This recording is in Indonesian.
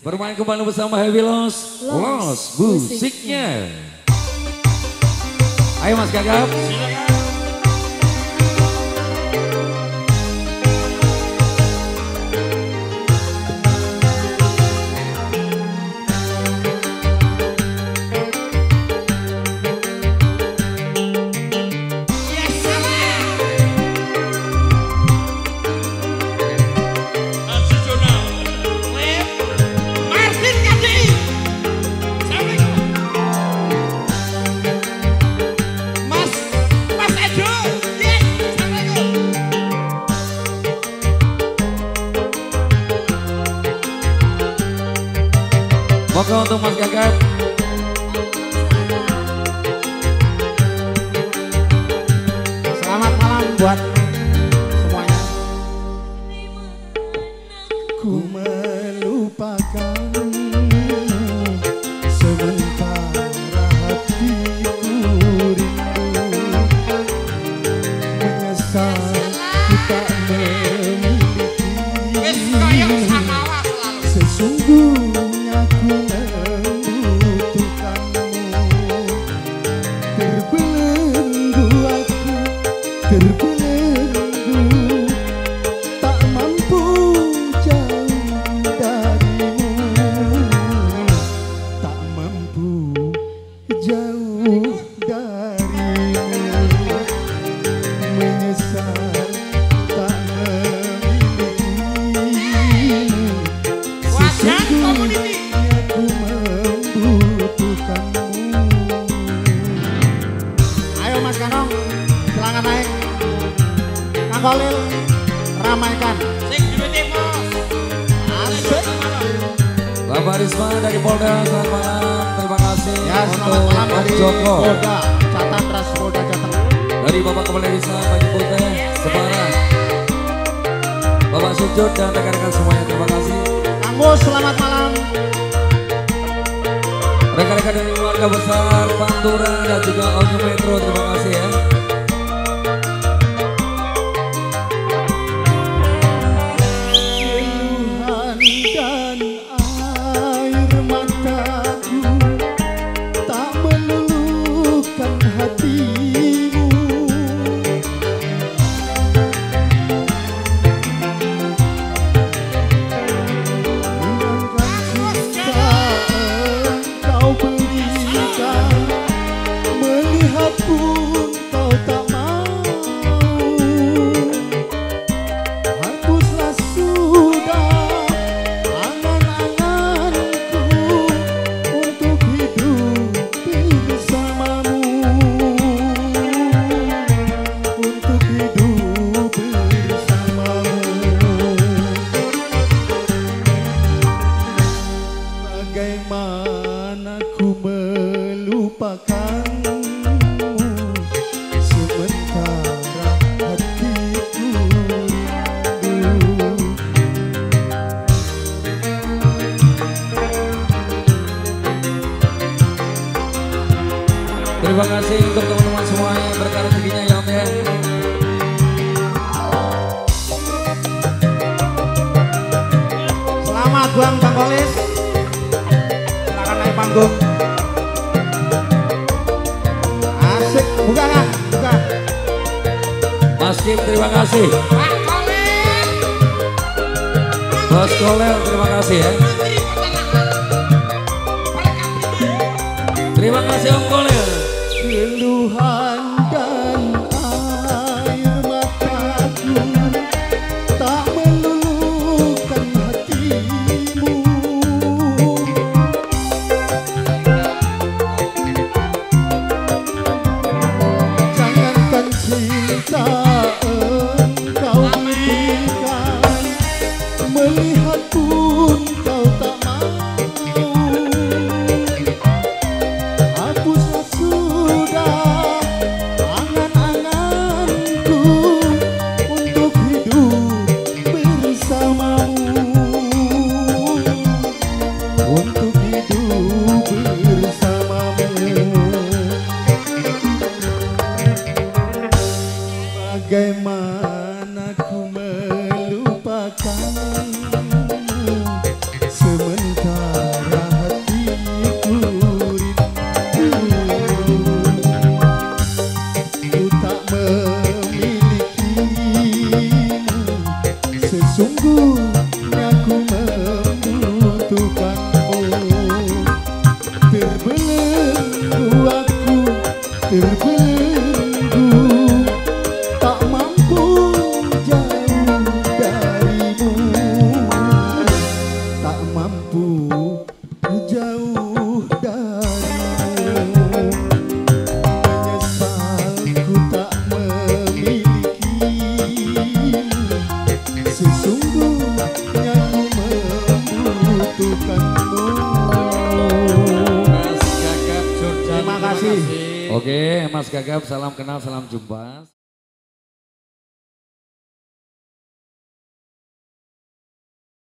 Bermain kembali bersama Heavy Loss musiknya. Ayo Mas Gagap. Moga untuk Mas Gagap. Selamat malam buat semuanya. Ku melupakan sementara hatiku rindu, menyesal ku tak memiliki. Sesungguhnya ku terbelenggu, tak mampu jauh darimu, tak mampu jauh darimu, menyesal tak memilikimu, sesungguhnya ku membutuhkanmu. Ayo Mas Kanong, silakan naik. Kang Kolil, ramaikan. Asik. Bapak Risma dari Polda, selamat malam. Terima kasih Ya, selamat untuk malam Om dari Joko. Polda, Catat Ras Polda Jateng. Dari Bapak Kepala Desa Bagi Putih, Semarang. Bapak Sujud dan rekan-rekan semuanya, terima kasih. Kang Mus, selamat malam. Rekan-rekan dari keluarga besar Pantura dan juga Onyo Metro, terima kasih ya. Keluhan dan air mataku tak meluluhkan hatimu, menangkan cinta engkau berikan, melihat pun kau tak mau. Hapuslah sudah angan-anganku untuk hidup bersamamu, untuk hidup bersamamu. Bagaimana ku melupakanmu sementara hatiku rindu. Terima kasih untuk teman-teman semua yang berkah rezekinya ya Om ya. Selamat buang Bang Kolis. Silakan naik panggung. Asik, buka lah, buka. Mas Kim, terima kasih. Bos Kolel, terima kasih ya. Terima kasih Om Kolel. Keluhan dan air mataku tak meluluhkan hatimu, jangankan cinta engkau berikan, melihat pun kau tak mau. Hapuslah sudah mampu jauh darimu. Menyesal ku tak memilikimu, sesungguhnya ku membutuhkanmu. Mas Gagap Jordan. Terima kasih. Oke, Mas Gagap, salam kenal, salam jumpa.